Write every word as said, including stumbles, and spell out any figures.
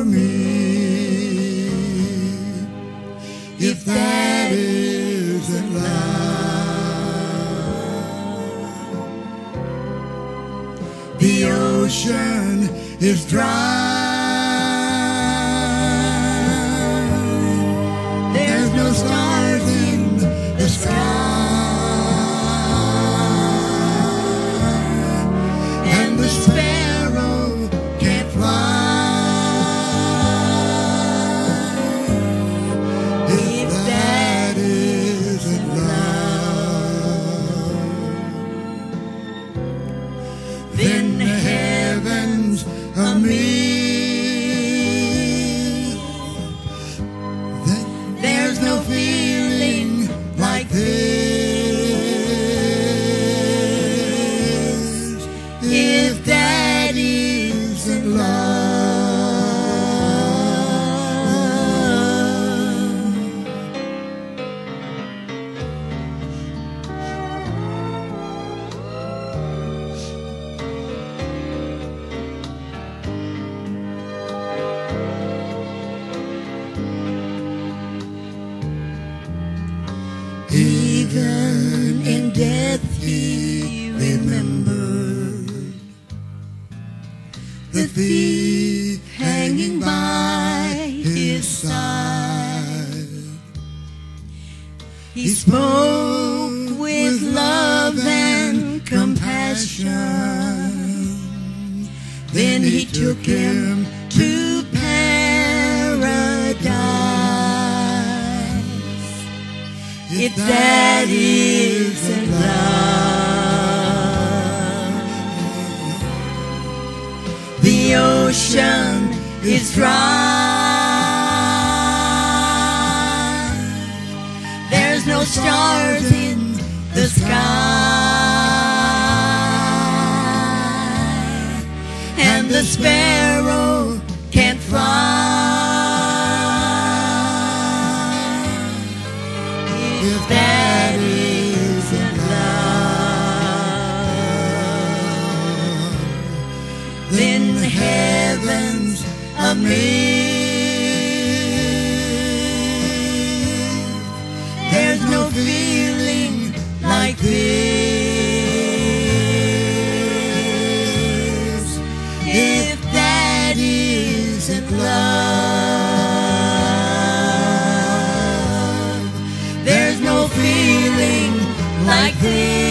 for me. If that isn't love, the ocean is dry. There's no stars in the sky, and the sparrow can't fly. If that isn't love, then the heavens are me. There's no feeling like this. If that isn't love, even in death he remembered the thief hanging by his side. He spoke with love and compassion. Then he took him to paradise. If that isn't love, the ocean is dry. There's no stars in the sky, and the sparrow can't fly. If that isn't love, then the heavens are made. There's no feeling like this. If that isn't love, there's no feeling like this.